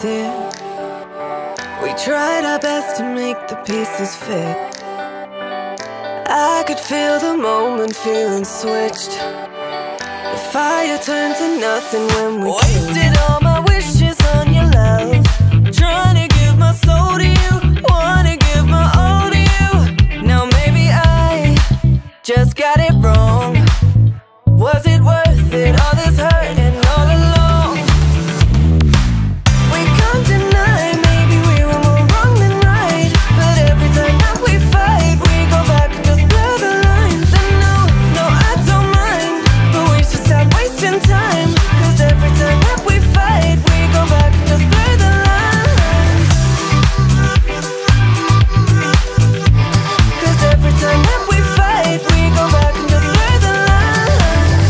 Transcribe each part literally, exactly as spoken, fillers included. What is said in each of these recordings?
it. We tried our best to make the pieces fit. I could feel the moment feeling switched. The fire turned to nothing when we wasted all my wishes on your love. Trying to give my soul to you, wanna give my all to you. Now maybe I just got it wrong. Was it worth it, all this hurt and all along? We can't deny, maybe we were more wrong than right. But every time that we fight, we go back and just blur the lines. And no, no, I don't mind, but we should stop wasting time. Cause every time that we fight, we go back and just blur the lines. Cause every time that we fight, we go back and just blur the lines.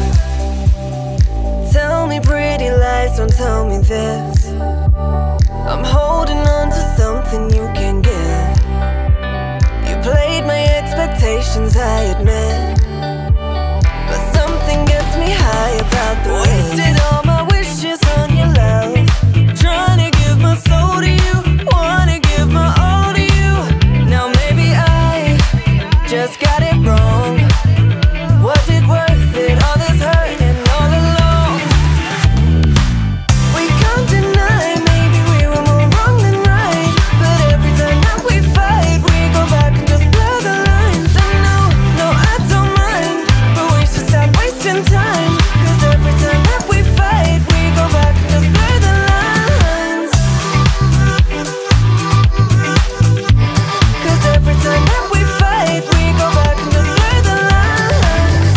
Tell me pretty lies, don't tell me this. I'm holding on to something you can give. You played my expectations, I admit, but something gets me high about the wasted all my wishes on your love. Trying to give my soul to you, wanna give my all to you. Now maybe I just got it wrong. Was it worth it, all this hurt and all along? We can't deny, maybe we were more wrong than right. But every time that we fight, we go back and just blur the lines. And no, no, I don't mind, but we should stop wasting time. Cause every time that we fight, we go back and just blur the lines. Cause every time that we fight, we go back and just blur the lines.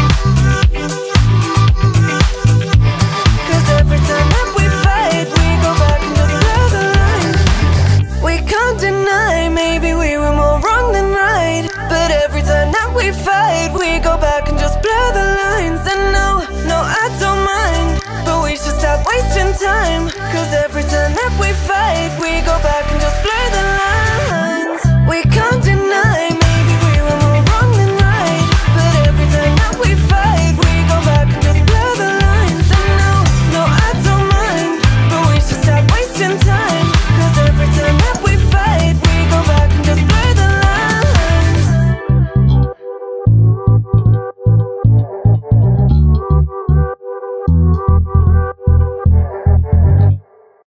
Cause every time that we fight, we go back and just blur the lines. We can't deny, maybe we were more wrong than right. But every time that we fight, we go back and just blur the lines. And no, no, I don't mind, but we should stop wasting time. Cause every time that we fight, we go back